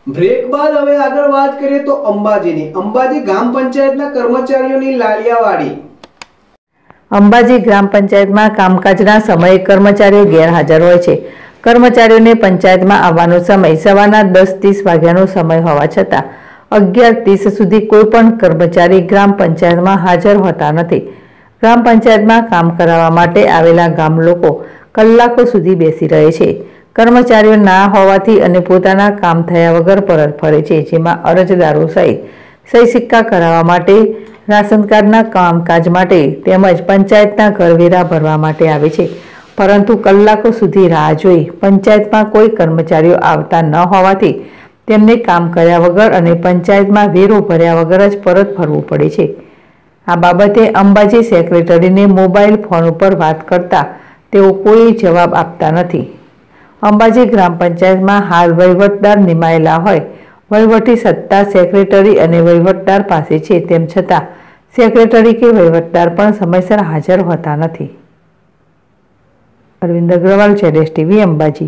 Break બાદ હવે આગળ વાત કરીએ તો અંબાજી ગ્રામ પંચાયતના કર્મચારીઓની લાલિયાવાડી। અંબાજી ગ્રામ પંચાયતમાં કામકાજના સમયે કર્મચારીઓ ગેરહાજર હોય છે। કર્મચારીઓને પંચાયતમાં આવવાનો સમય સવારના 10:30 વાગ્યાનો સમય હોવા છતાં 11:30 સુધી કોઈ પણ કર્મચારી ગ્રામ પંચાયતમાં હાજર હોતા નથી। ગ્રામ પંચાયતમાં કામ કરાવવા માટે આવેલા ગામ લોકો કલાકો સુધી બેસી રહે છે। કર્મચારીઓ ના હોવાથી અને પોતાના કામ થયા વગર પરત ફરે છે, જેમાં અરજદારો સહી સિક્કા કરાવવા માટે, રાશન કાર્ડના કામકાજ માટે તેમજ પંચાયતના કરવેરા ભરવા માટે આવે છે, પરંતુ કલાકો સુધી રાહ જોઈ પંચાયતમાં કોઈ કર્મચારીઓ આવતા ન હોવાથી તેમને કામ કર્યા વગર અને પંચાયતમાં વેરો ભર્યા વગર જ પરત ફરવું પડે છે। આ બાબતે અંબાજી સેક્રેટરીને મોબાઈલ ફોન ઉપર વાત કરતા તેઓ કોઈ જવાબ આપતા નથી। અંબાજી ગ્રામ પંચાયતમાં હાલ વહીવટદાર નિમાયેલા હોય, વહીવટી સત્તા સેક્રેટરી અને વહીવટદાર પાસે છે, તેમ છતાં સેક્રેટરી કે વહીવટદાર પણ સમયસર હાજર હોતા નથી। Arvind Agarwal, ZS TV, Ambaji.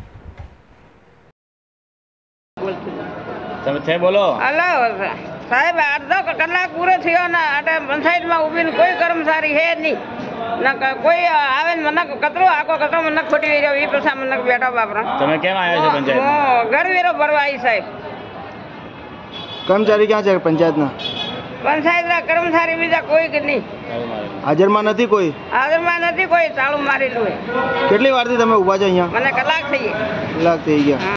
बोलो हेलो साहेब, अर्धो कलाक पूरो थयो ना अटे पंचायत में उभी कोई कर्मचारी है नहीं ना कोई आवे मन कतरो आको कतरो मन खोटी रह्यो ई प्रसा मन बेटा बापरा। તમે કેમ આવ્યા છો પંચાયત? घर वेरो भरवा आई साहेब। कर्मचारी क्या છે પંચાયતના? પંચાયતના કર્મચારી બીજા કોઈ કે નહીં હાજરમાં નથી કોઈ? હાજરમાં નથી કોઈ, ચાલુ મારેલું હે। કેટલી વારથી તમે ઊભા છો અહીંયા? મને કલાક થઈ ગઈ। કલાક થઈ ગયા।